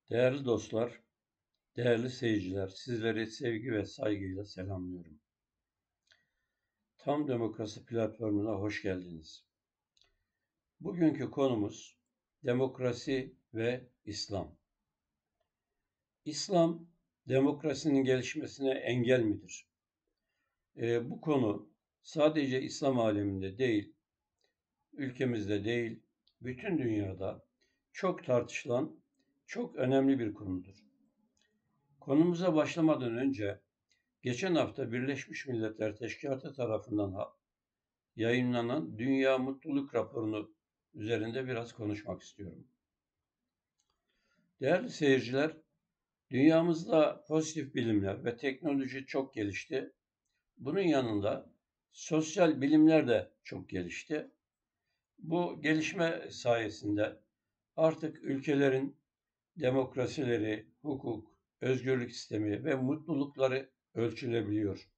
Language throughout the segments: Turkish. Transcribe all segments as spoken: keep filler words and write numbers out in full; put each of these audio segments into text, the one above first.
Değerli dostlar, değerli seyirciler, sizleri sevgi ve saygıyla selamlıyorum. Tam Demokrasi platformuna hoş geldiniz. Bugünkü konumuz demokrasi ve İslam. İslam, demokrasinin gelişmesine engel midir? E, bu konu sadece İslam aleminde değil, ülkemizde değil, bütün dünyada çok tartışılan, çok önemli bir konudur. Konumuza başlamadan önce geçen hafta Birleşmiş Milletler Teşkilatı tarafından yayınlanan Dünya Mutluluk Raporu'nu üzerinde biraz konuşmak istiyorum. Değerli seyirciler, dünyamızda pozitif bilimler ve teknoloji çok gelişti. Bunun yanında sosyal bilimler de çok gelişti. Bu gelişme sayesinde artık ülkelerin demokrasileri, hukuk, özgürlük sistemi ve mutlulukları ölçülebiliyor.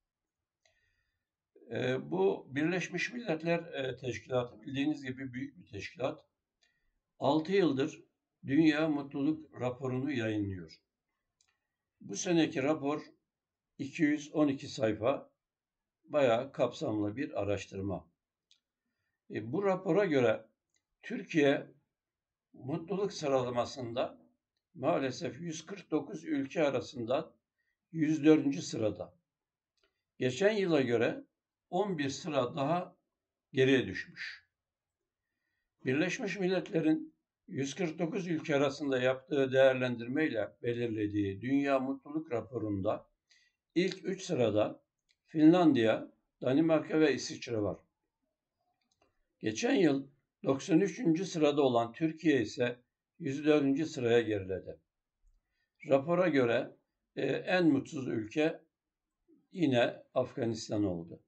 E, bu Birleşmiş Milletler e, Teşkilatı bildiğiniz gibi büyük bir teşkilat. altı yıldır Dünya Mutluluk Raporu'nu yayınlıyor. Bu seneki rapor iki yüz on iki sayfa, bayağı kapsamlı bir araştırma. E, bu rapora göre Türkiye mutluluk sıralamasında maalesef yüz kırk dokuz ülke arasında yüz dördüncü sırada. Geçen yıla göre on bir sıra daha geriye düşmüş. Birleşmiş Milletler'in yüz kırk dokuz ülke arasında yaptığı değerlendirmeyle belirlediği Dünya Mutluluk Raporu'nda ilk üç sırada Finlandiya, Danimarka ve İsviçre var. Geçen yıl doksan üçüncü sırada olan Türkiye ise yüz dördüncü sıraya geriledi. Rapora göre e, en mutsuz ülke yine Afganistan oldu.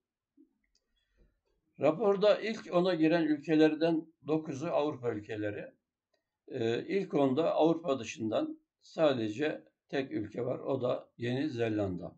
Raporda ilk ona giren ülkelerden dokuzu Avrupa ülkeleri. Ee, ilk onda Avrupa dışından sadece tek ülke var. O da Yeni Zelanda.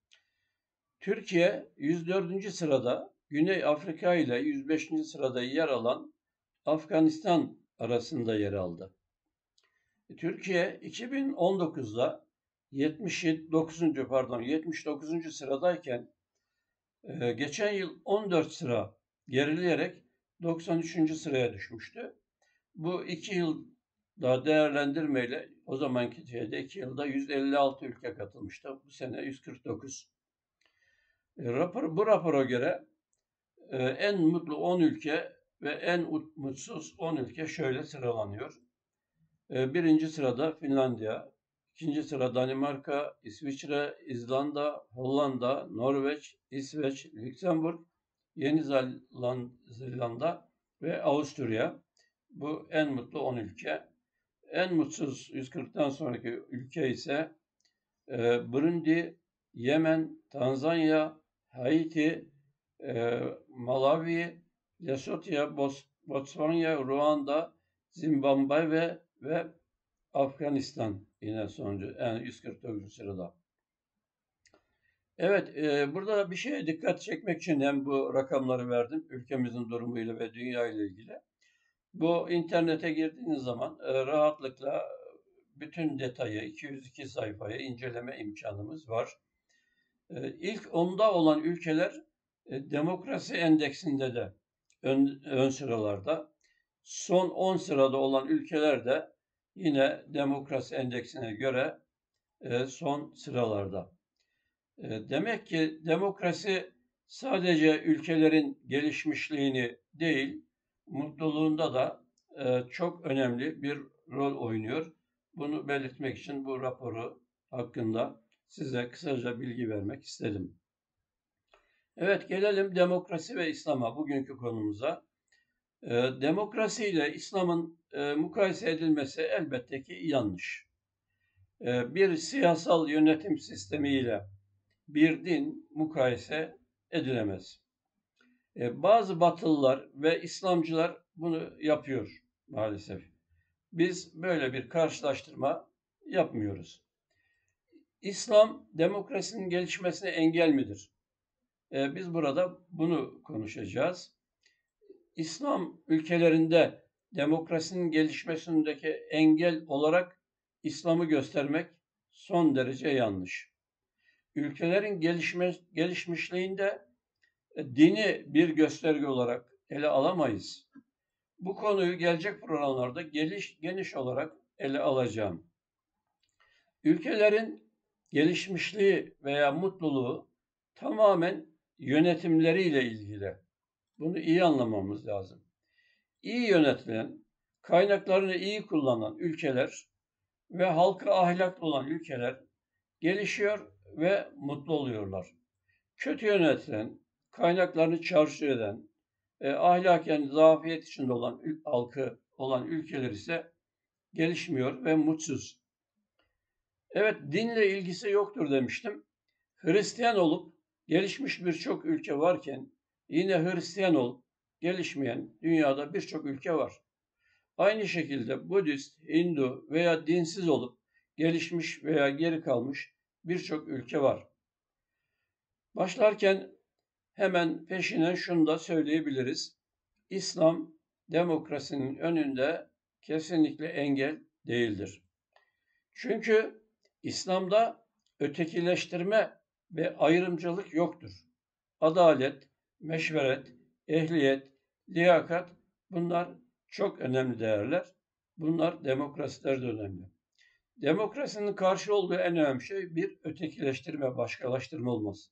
Türkiye yüz dördüncü sırada, Güney Afrika ile yüz beşinci sırada yer alan Afganistan arasında yer aldı. Türkiye iki bin on dokuzda yetmiş dokuzuncu pardon yetmiş dokuzuncu sıradayken e, geçen yıl on dört sıra gerileyerek doksan üçüncü sıraya düşmüştü. Bu iki yıl daha değerlendirmeyle o zamanki şeyde iki yılda yüz elli altı ülke katılmıştı. Bu sene yüz kırk dokuz. E, rapor, bu rapora göre e, en mutlu on ülke ve en mutsuz on ülke şöyle sıralanıyor. E, birinci sırada Finlandiya, ikinci sıra Danimarka, İsviçre, İzlanda, Hollanda, Norveç, İsveç, Lüksemburg, Yeni Zelanda ve Avusturya. Bu en mutlu on ülke. En mutsuz yüz kırktan sonraki ülke ise e, Burundi, Yemen, Tanzanya, Haiti, e, Malawi, Lesotho, Bos Botswana, Ruanda, Zimbabwe ve, ve Afganistan yine sonuncu, yani yüz kırk dokuzuncu sırada. Evet, e, burada bir şeye dikkat çekmek için hem bu rakamları verdim, ülkemizin durumuyla ve dünya ile ilgili. Bu internete girdiğiniz zaman e, rahatlıkla bütün detayı iki yüz iki sayfayı inceleme imkanımız var. E, ilk onda olan ülkeler e, demokrasi endeksinde de ön, ön sıralarda. Son on sırada olan ülkeler de yine demokrasi endeksine göre e, son sıralarda. E, demek ki demokrasi sadece ülkelerin gelişmişliğini değil, mutluluğunda da e, çok önemli bir rol oynuyor. Bunu belirtmek için bu raporu hakkında size kısaca bilgi vermek istedim. Evet, gelelim demokrasi ve İslam'a, bugünkü konumuza. E, demokrasi ile İslam'ın e, mukayese edilmesi elbette ki yanlış. E, bir siyasal yönetim sistemiyle bir din mukayese edilemez. E, bazı Batılılar ve İslamcılar bunu yapıyor maalesef. Biz böyle bir karşılaştırma yapmıyoruz. İslam demokrasinin gelişmesine engel midir? E, biz burada bunu konuşacağız. İslam ülkelerinde demokrasinin gelişmesindeki engel olarak İslam'ı göstermek son derece yanlış. Ülkelerin gelişme, gelişmişliğinde dini bir gösterge olarak ele alamayız. Bu konuyu gelecek programlarda geliş, geniş olarak ele alacağım. Ülkelerin gelişmişliği veya mutluluğu tamamen yönetimleriyle ilgili. Bunu iyi anlamamız lazım. İyi yönetilen, kaynaklarını iyi kullanan ülkeler ve halkı ahlaklı olan ülkeler gelişiyor ve mutlu oluyorlar. Kötü yönetilen, kaynaklarını çarçur eden, e, ahlaken zafiyet içinde olan halkı olan ülkeler ise gelişmiyor ve mutsuz. Evet, dinle ilgisi yoktur demiştim. Hristiyan olup gelişmiş birçok ülke varken yine Hristiyan olup gelişmeyen dünyada birçok ülke var. Aynı şekilde Budist, Hindu veya dinsiz olup gelişmiş veya geri kalmış birçok ülke var. Başlarken hemen peşine şunu da söyleyebiliriz. İslam demokrasinin önünde kesinlikle engel değildir. Çünkü İslam'da ötekileştirme ve ayrımcılık yoktur. Adalet, meşveret, ehliyet, liyakat bunlar çok önemli değerler. Bunlar demokrasilerde önemli. Demokrasinin karşı olduğu en önemli şey bir ötekileştirme, başkalaştırma olması.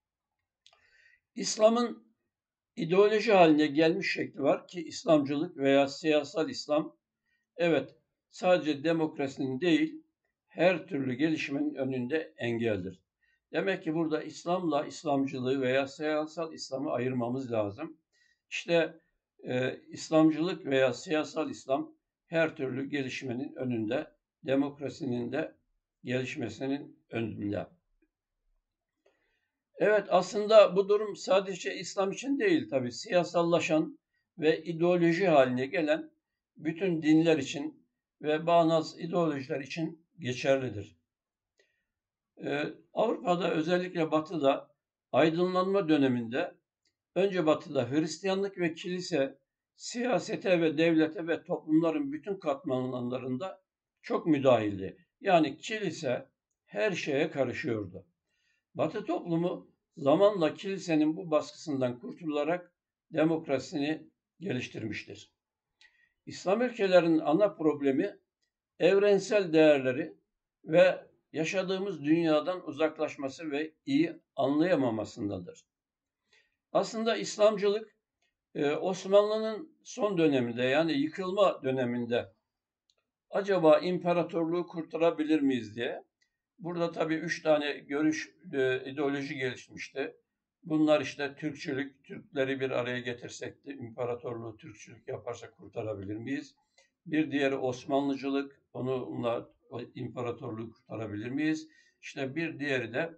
İslam'ın ideoloji haline gelmiş şekli var ki İslamcılık veya siyasal İslam, evet, sadece demokrasinin değil, her türlü gelişmenin önünde engeldir. Demek ki burada İslam'la İslamcılığı veya siyasal İslam'ı ayırmamız lazım. İşte e, İslamcılık veya siyasal İslam her türlü gelişmenin önünde, demokrasinin de gelişmesinin önünde. Evet, aslında bu durum sadece İslam için değil tabii, siyasallaşan ve ideoloji haline gelen bütün dinler için ve bağnaz ideolojiler için geçerlidir. Ee, Avrupa'da, özellikle Batı'da aydınlanma döneminde önce Batı'da Hristiyanlık ve kilise siyasete ve devlete ve toplumların bütün katmanlarında çok müdahildi. Yani kilise her şeye karışıyordu. Batı toplumu zamanla kilisenin bu baskısından kurtularak demokrasisini geliştirmiştir. İslam ülkelerinin ana problemi evrensel değerleri ve yaşadığımız dünyadan uzaklaşması ve iyi anlayamamasındadır. Aslında İslamcılık Osmanlı'nın son döneminde, yani yıkılma döneminde acaba imparatorluğu kurtarabilir miyiz diye, burada tabii üç tane görüş, ideoloji gelişmişti. Bunlar işte Türkçülük, Türkleri bir araya getirsek de imparatorluğu Türkçülük yaparsak kurtarabilir miyiz? Bir diğeri Osmanlıcılık, onunla imparatorluğu kurtarabilir miyiz? İşte bir diğeri de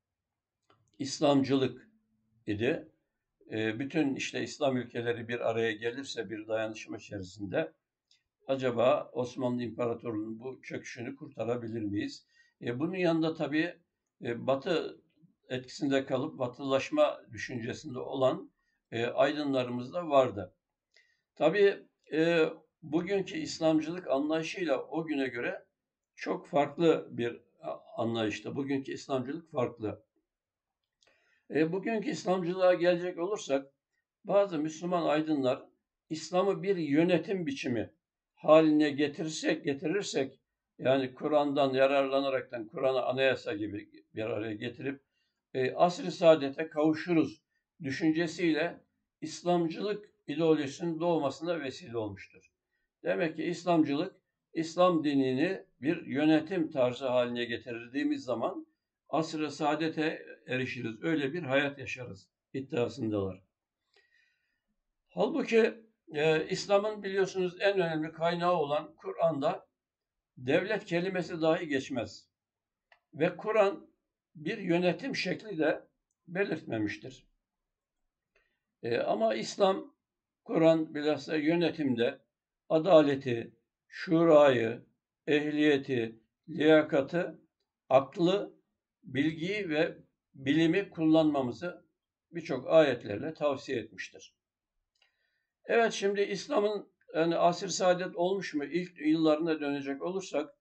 İslamcılık idi. Bütün işte İslam ülkeleri bir araya gelirse bir dayanışma içerisinde acaba Osmanlı İmparatorluğu'nun bu çöküşünü kurtarabilir miyiz? E, bunun yanında tabii e, Batı etkisinde kalıp batılaşma düşüncesinde olan e, aydınlarımız da vardı. Tabii e, bugünkü İslamcılık anlayışıyla o güne göre çok farklı bir anlayışta. Bugünkü İslamcılık farklı. E, bugünkü İslamcılığa gelecek olursak, bazı Müslüman aydınlar İslam'ı bir yönetim biçimi haline getirirsek, getirirsek yani Kur'an'dan yararlanaraktan Kur'an'ı anayasa gibi bir araya getirip e, asr-ı saadete kavuşuruz düşüncesiyle İslamcılık ideolojisinin doğmasına vesile olmuştur. Demek ki İslamcılık, İslam dinini bir yönetim tarzı haline getirdiğimiz zaman asr-ı saadete erişiriz, öyle bir hayat yaşarız iddiasındalar. Halbuki e, İslam'ın biliyorsunuz en önemli kaynağı olan Kur'an'da devlet kelimesi dahi geçmez. Ve Kur'an bir yönetim şekli de belirtmemiştir. E, ama İslam, Kur'an bilhassa yönetimde adaleti, şurayı, ehliyeti, liyakatı, aklı, bilgiyi ve bilimi kullanmamızı birçok ayetlerle tavsiye etmiştir. Evet, şimdi İslam'ın yani asr-ı saadet olmuş mu? İlk yıllarına dönecek olursak,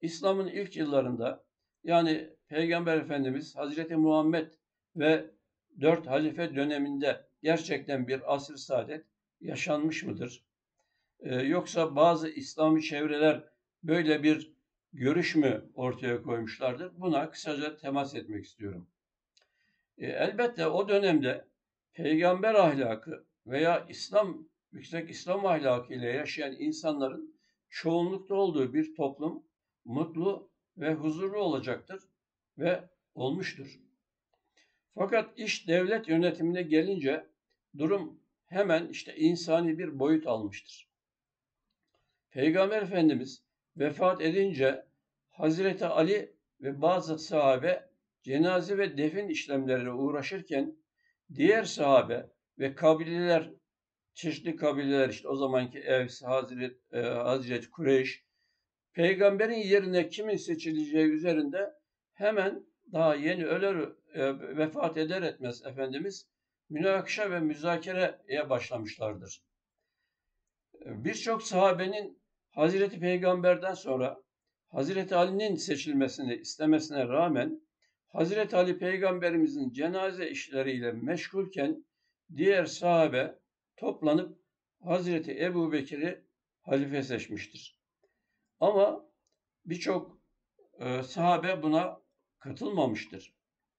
İslam'ın ilk yıllarında, yani Peygamber Efendimiz Hazreti Muhammed ve dört halife döneminde gerçekten bir asr-ı saadet yaşanmış mıdır? Ee, yoksa bazı İslami çevreler böyle bir görüş mü ortaya koymuşlardır? Buna kısaca temas etmek istiyorum. E, elbette o dönemde peygamber ahlakı veya İslam, yüksek İslam ahlakı ile yaşayan insanların çoğunlukta olduğu bir toplum mutlu ve huzurlu olacaktır ve olmuştur. Fakat iş devlet yönetimine gelince durum hemen işte insani bir boyut almıştır. Peygamber Efendimiz vefat edince Hazreti Ali ve bazı sahabe cenaze ve defin işlemleriyle uğraşırken diğer sahabe ve kabileler, çeşitli kabileler, işte o zamanki Evs, Hazret, e, Hazret, Kureyş, peygamberin yerine kimin seçileceği üzerinde hemen daha yeni ölür, e, vefat eder etmez Efendimiz münakaşa ve müzakereye başlamışlardır. Birçok sahabenin Hazreti Peygamber'den sonra Hazreti Ali'nin seçilmesini istemesine rağmen Hazreti Ali Peygamberimizin cenaze işleriyle meşgulken diğer sahabe toplanıp Hazreti Ebubekir'i halife seçmiştir. Ama birçok e, sahabe buna katılmamıştır.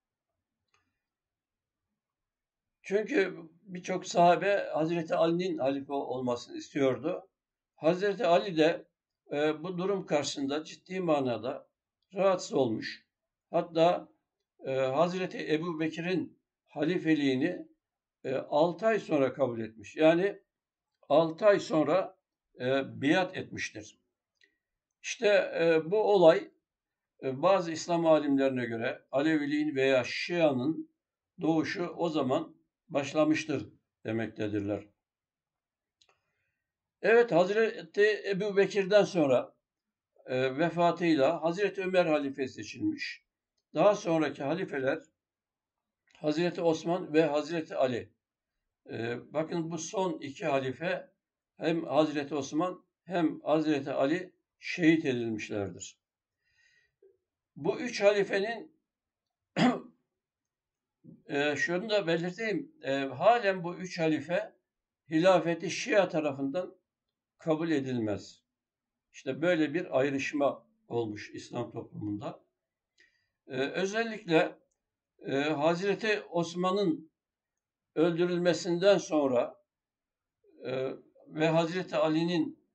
Çünkü birçok sahabe Hazreti Ali'nin halife olmasını istiyordu. Hazreti Ali de e, bu durum karşısında ciddi manada rahatsız olmuş. Hatta e, Hazreti Ebubekir'in halifeliğini e, altı ay sonra kabul etmiş. Yani altı ay sonra e, biat etmiştir. İşte e, bu olay e, bazı İslam alimlerine göre Aleviliğin veya Şia'nın doğuşu o zaman başlamıştır demektedirler. Evet, Hazreti Ebubekir'den sonra e, vefatıyla Hazreti Ömer halife seçilmiş. Daha sonraki halifeler Hazreti Osman ve Hazreti Ali. E, bakın bu son iki halife hem Hazreti Osman hem Hazreti Ali şehit edilmişlerdir. Bu üç halifenin e, şunu da belirteyim, e, halen bu üç halife hilafeti Şia tarafından kabul edilmez. İşte böyle bir ayrışma olmuş İslam toplumunda. Ee, özellikle e, Hazreti Osman'ın öldürülmesinden sonra e, ve Hazreti Ali'nin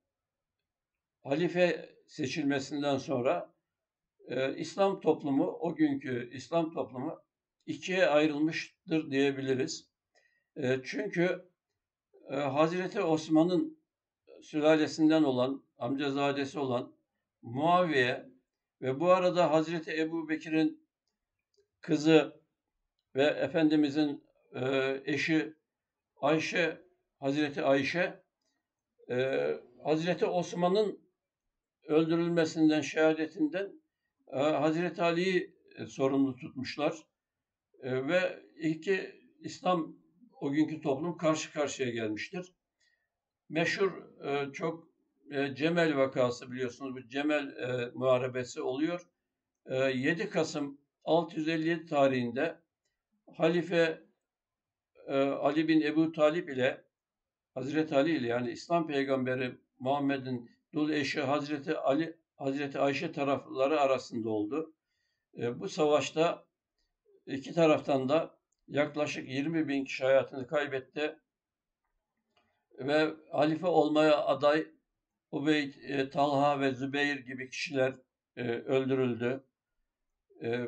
halife seçilmesinden sonra e, İslam toplumu, o günkü İslam toplumu ikiye ayrılmıştır diyebiliriz. E, çünkü e, Hazreti Osman'ın sülalesinden olan, amcazadesi olan Muaviye ve bu arada Hazreti Ebubekir'in kızı ve Efendimizin e, eşi Ayşe, Hazreti Ayşe, e, Hazreti Osman'ın öldürülmesinden, şehadetinden e, Hazreti Ali'yi e, sorumlu tutmuşlar. E, ve iki İslam, o günkü toplum karşı karşıya gelmiştir. Meşhur e, çok e, Cemel vakası, biliyorsunuz, bu Cemel e, muharebesi oluyor. E, yedi Kasım altı yüz elli yedi tarihinde Halife e, Ali bin Ebu Talip ile Hazreti Ali ile, yani İslam peygamberi Muhammed'in dul eşi Hazreti Ali, Hazreti Ayşe tarafları arasında oldu. E, bu savaşta iki taraftan da yaklaşık yirmi bin kişi hayatını kaybetti ve halife olmaya aday Ubeyd, e, Talha ve Zübeyir gibi kişiler e, öldürüldü. E,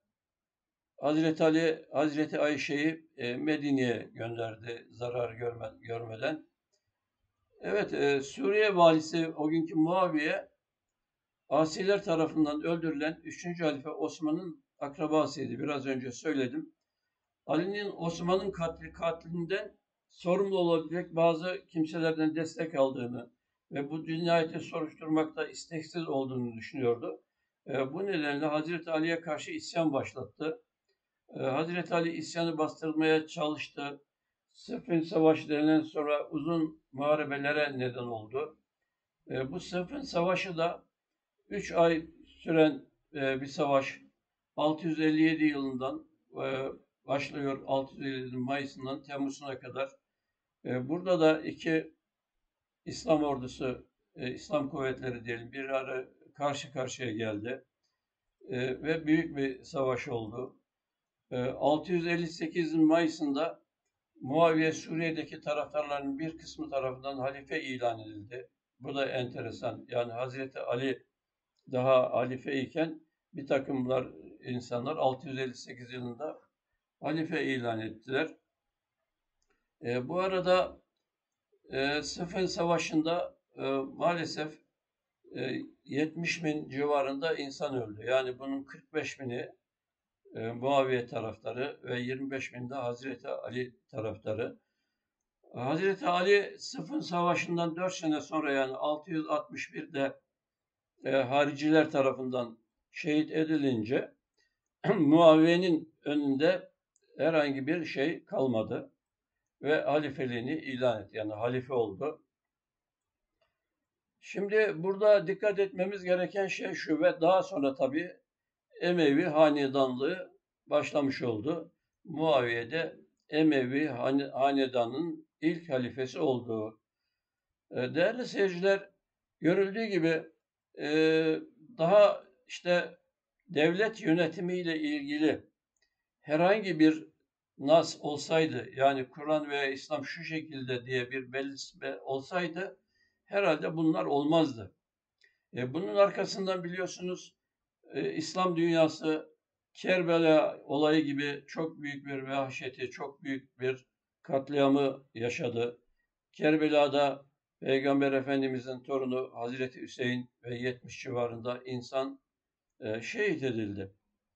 Hazreti Ali, Hazreti Ayşe'yi e, Medine'ye gönderdi zarar görme, görmeden. Evet, e, Suriye valisi o günkü Muaviye, asiler tarafından öldürülen üçüncü halife Osman'ın akrabasıydı. Biraz önce söyledim. Ali'nin Osman'ın katli, katlinden sorumlu olabilecek bazı kimselerden destek aldığını ve bu cinayeti soruşturmakta isteksiz olduğunu düşünüyordu. E, bu nedenle Hazreti Ali'ye karşı isyan başlattı. E, Hazreti Ali isyanı bastırmaya çalıştı. Sıffin Savaşı denilen sonra uzun muharebelere neden oldu. E, bu Sıffin Savaşı da üç ay süren e, bir savaş altı yüz elli yedi yılından e, başlıyor. altı yüz elli yedi Mayıs'ından Temmuz'una kadar. E, burada da iki İslam ordusu, e, İslam kuvvetleri diyelim bir ara karşı karşıya geldi. E, ve büyük bir savaş oldu. E, altı yüz elli sekiz Mayıs'ında Muaviye Suriye'deki taraftarların bir kısmı tarafından halife ilan edildi. Bu da enteresan. Yani Hazreti Ali daha halife iken bir takımlar insanlar altı yüz elli sekiz yılında halife ilan ettiler. E, bu arada e, Sıffin Savaşı'nda e, maalesef e, yetmiş bin civarında insan öldü. Yani bunun kırk beş bini e, Muaviye taraftarı ve yirmi beş bin de Hazreti Ali taraftarı. Hazreti Ali Sıffin Savaşı'ndan dört sene sonra yani altı yüz altmış birde e, hariciler tarafından şehit edilince Muaviye'nin önünde herhangi bir şey kalmadı ve halifeliğini ilan etti. Yani halife oldu. Şimdi burada dikkat etmemiz gereken şey şu ve daha sonra tabii Emevi hanedanlığı başlamış oldu. Muaviye de Emevi hanedanının ilk halifesi oldu. Değerli seyirciler, görüldüğü gibi daha işte devlet yönetimiyle ilgili herhangi bir nas olsaydı, yani Kur'an veya İslam şu şekilde diye bir belirtme olsaydı herhalde bunlar olmazdı. Bunun arkasından biliyorsunuz İslam dünyası Kerbela olayı gibi çok büyük bir vahşeti, çok büyük bir katliamı yaşadı. Kerbela'da Peygamber Efendimizin torunu Hazreti Hüseyin ve yetmiş civarında insan e, şehit edildi.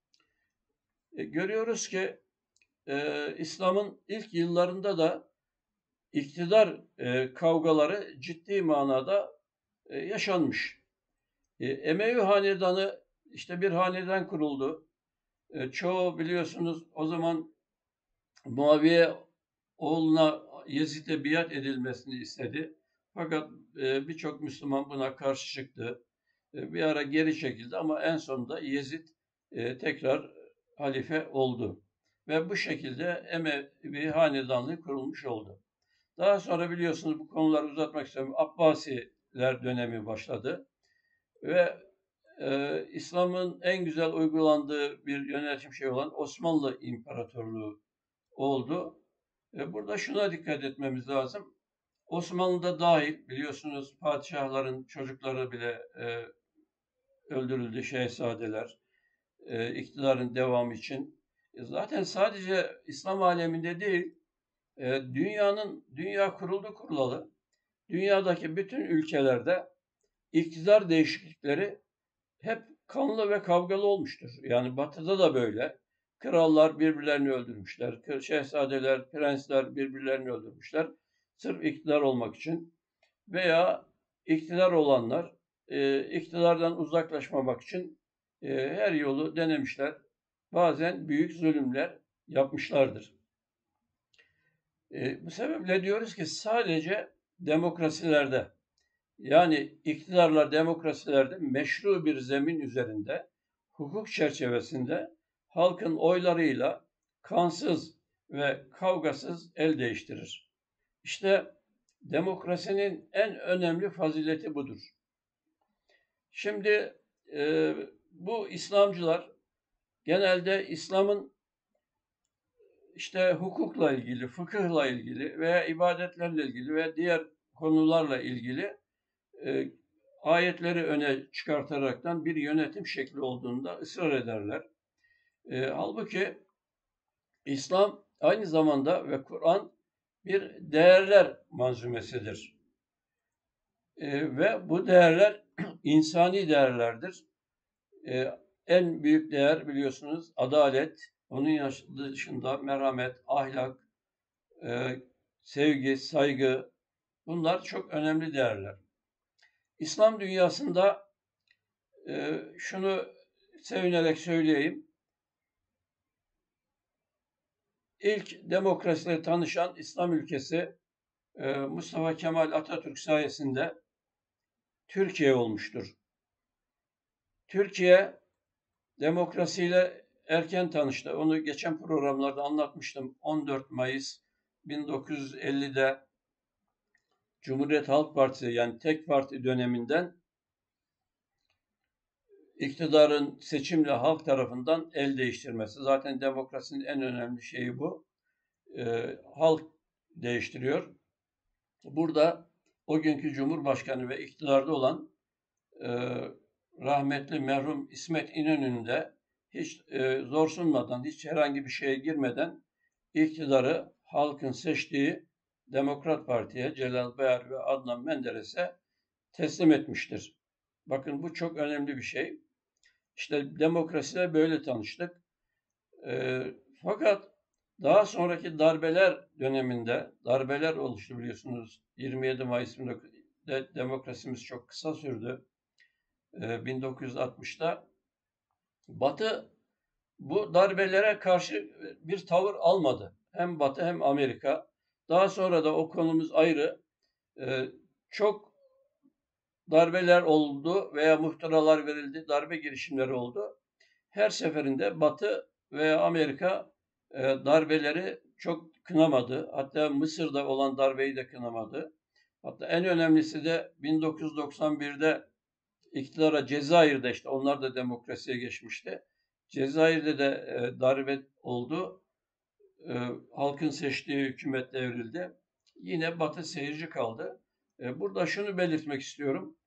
E, görüyoruz ki e, İslam'ın ilk yıllarında da iktidar e, kavgaları ciddi manada e, yaşanmış. E, Emevi hanedanı işte bir hanedan kuruldu. E, çoğu biliyorsunuz o zaman Muaviye oğluna Yezid'e biat edilmesini istedi. Fakat e, birçok Müslüman buna karşı çıktı. E, bir ara geri çekildi ama en sonunda Yezid e, tekrar halife oldu. Ve bu şekilde Emevi hanedanlığı kurulmuş oldu. Daha sonra biliyorsunuz bu konuları uzatmak istemiyorum. Abbasiler dönemi başladı. Ve e, İslam'ın en güzel uygulandığı bir yönetim şey olan Osmanlı İmparatorluğu oldu. E, burada şuna dikkat etmemiz lazım. Osmanlı'da dahil biliyorsunuz padişahların çocukları bile e, öldürüldü, şehzadeler, e, iktidarın devamı için. E, zaten sadece İslam aleminde değil, e, dünyanın, dünya kuruldu kurulalı, dünyadaki bütün ülkelerde iktidar değişiklikleri hep kanlı ve kavgalı olmuştur. Yani batıda da böyle. Krallar birbirlerini öldürmüşler. Şehzadeler, prensler birbirlerini öldürmüşler. Sırf iktidar olmak için. Veya iktidar olanlar e, iktidardan uzaklaşmamak için e, her yolu denemişler. Bazen büyük zulümler yapmışlardır. E, bu sebeple diyoruz ki sadece demokrasilerde yani iktidarlar demokrasilerde meşru bir zemin üzerinde, hukuk çerçevesinde halkın oylarıyla kansız ve kavgasız el değiştirir. İşte demokrasinin en önemli fazileti budur. Şimdi e, bu İslamcılar genelde İslam'ın işte hukukla ilgili, fıkıhla ilgili veya ibadetlerle ilgili ve diğer konularla ilgili e, ayetleri öne çıkartaraktan bir yönetim şekli olduğunda ısrar ederler. E, halbuki İslam aynı zamanda ve Kur'an bir değerler manzumesidir. E, ve bu değerler insani değerlerdir. E, en büyük değer biliyorsunuz adalet, onun dışında merhamet, ahlak, e, sevgi, saygı bunlar çok önemli değerler. İslam dünyasında e, şunu sevinerek söyleyeyim. İlk demokrasiyle tanışan İslam ülkesi e, Mustafa Kemal Atatürk sayesinde Türkiye olmuştur. Türkiye demokrasiyle erken tanıştı. Onu geçen programlarda anlatmıştım. on dört Mayıs bin dokuz yüz ellide Cumhuriyet Halk Partisi, yani tek parti döneminden iktidarın seçimle halk tarafından el değiştirmesi. Zaten demokrasinin en önemli şeyi bu. Ee, halk değiştiriyor. Burada o günkü Cumhurbaşkanı ve iktidarda olan e, rahmetli merhum İsmet İnönü'nün de hiç e, zorsunmadan, hiç herhangi bir şeye girmeden iktidarı halkın seçtiği Demokrat Parti'ye, Celal Bayar ve Adnan Menderes'e teslim etmiştir. Bakın, bu çok önemli bir şey. İşte demokrasiyle böyle tanıştık. E, fakat daha sonraki darbeler döneminde, darbeler oluştu biliyorsunuz. yirmi yedi Mayıs de demokrasimiz çok kısa sürdü. E, bin dokuz yüz altmışta Batı bu darbelere karşı bir tavır almadı. Hem Batı hem Amerika. Daha sonra da o konumuz ayrı. E, çok darbeler oldu veya muhtıralar verildi, darbe girişimleri oldu. Her seferinde Batı veya Amerika e, darbeleri çok kınamadı. Hatta Mısır'da olan darbeyi de kınamadı. Hatta en önemlisi de bin dokuz yüz doksan birde iktidara Cezayir'de, işte onlar da demokrasiye geçmişti. Cezayir'de de e, darbe oldu. E, halkın seçtiği hükümet devrildi. Yine Batı seyirci kaldı. E, burada şunu belirtmek istiyorum.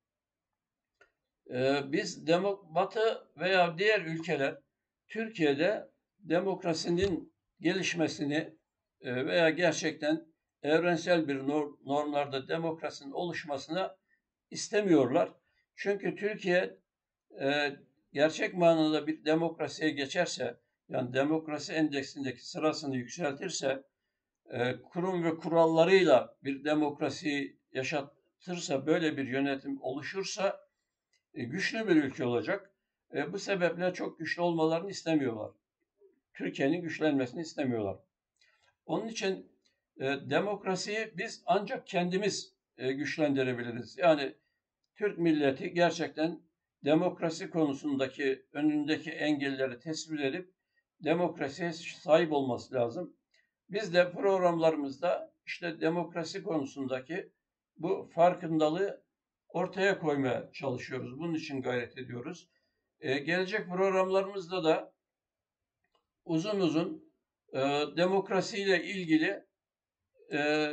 E, biz demo, Batı veya diğer ülkeler Türkiye'de demokrasinin gelişmesini e, veya gerçekten evrensel bir normlarda demokrasinin oluşmasına istemiyorlar. Çünkü Türkiye e, gerçek manada bir demokrasiye geçerse, yani demokrasi endeksindeki sırasını yükseltirse, e, kurum ve kurallarıyla bir demokrasiyi yaşatırsa, böyle bir yönetim oluşursa e, güçlü bir ülke olacak. E, bu sebeple çok güçlü olmalarını istemiyorlar. Türkiye'nin güçlenmesini istemiyorlar. Onun için e, demokrasiyi biz ancak kendimiz e, güçlendirebiliriz. Yani Türk milleti gerçekten demokrasi konusundaki önündeki engelleri tespit edip demokrasiye sahip olması lazım. Biz de programlarımızda işte demokrasi konusundaki bu farkındalığı ortaya koymaya çalışıyoruz. Bunun için gayret ediyoruz. Ee, gelecek programlarımızda da uzun uzun e, demokrasiyle ilgili e,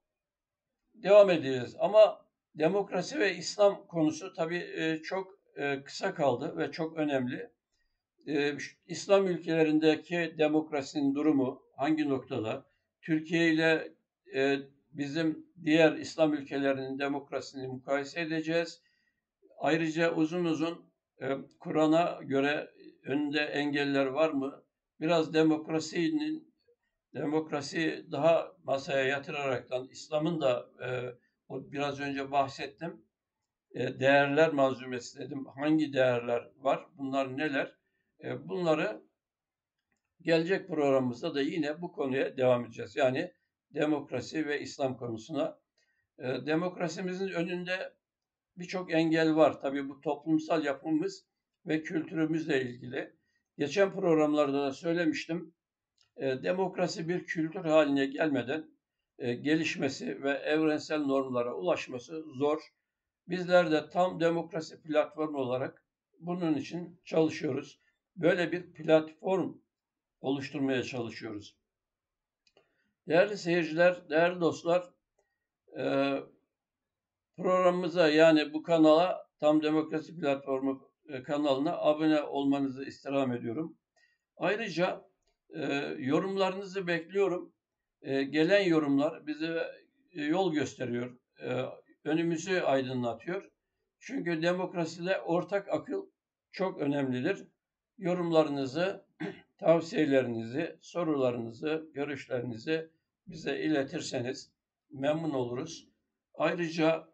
devam edeceğiz. Ama demokrasi ve İslam konusu tabii e, çok e, kısa kaldı ve çok önemli. E, İslam ülkelerindeki demokrasinin durumu hangi noktada? Türkiye ile e, bizim diğer İslam ülkelerinin demokrasisini mukayese edeceğiz. Ayrıca uzun uzun e, Kur'an'a göre önünde engeller var mı? Biraz demokrasinin demokrasi daha masaya yatıraraktan İslam'ın da e, o biraz önce bahsettim. E, değerler manzumesi dedim. Hangi değerler var? Bunlar neler? E, bunları gelecek programımızda da yine bu konuya devam edeceğiz. Yani demokrasi ve İslam konusuna. E, demokrasimizin önünde birçok engel var. Tabii bu toplumsal yapımız ve kültürümüzle ilgili. Geçen programlarda da söylemiştim. E, demokrasi bir kültür haline gelmeden e, gelişmesi ve evrensel normlara ulaşması zor. Bizler de tam demokrasi platformu olarak bunun için çalışıyoruz. Böyle bir platform oluşturmaya çalışıyoruz. Değerli seyirciler, değerli dostlar, e, programımıza, yani bu kanala, Tam Demokrasi Platformu e, kanalına abone olmanızı istirham ediyorum. Ayrıca e, yorumlarınızı bekliyorum. E, gelen yorumlar bize e, yol gösteriyor, e, önümüzü aydınlatıyor. Çünkü demokraside ortak akıl çok önemlidir. Yorumlarınızı, tavsiyelerinizi, sorularınızı, görüşlerinizi bize iletirseniz memnun oluruz. Ayrıca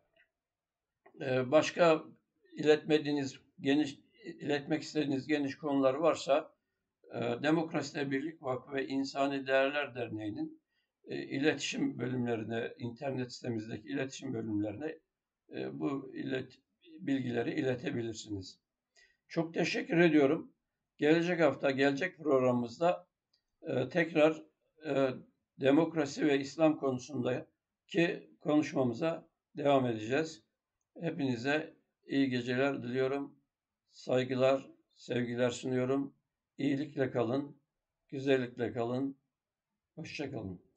e, başka iletmediğiniz, geniş iletmek istediğiniz geniş konular varsa e, Demokrasi'de Birlik Vakfı ve İnsani Değerler Derneği'nin e, iletişim bölümlerine, internet sitemizdeki iletişim bölümlerine e, bu ilet, bilgileri iletebilirsiniz. Çok teşekkür ediyorum. Gelecek hafta, gelecek programımızda e, tekrar e, demokrasi ve İslam konusundaki konuşmamıza devam edeceğiz. Hepinize iyi geceler diliyorum. Saygılar, sevgiler sunuyorum. İyilikle kalın, güzellikle kalın. Hoşça kalın.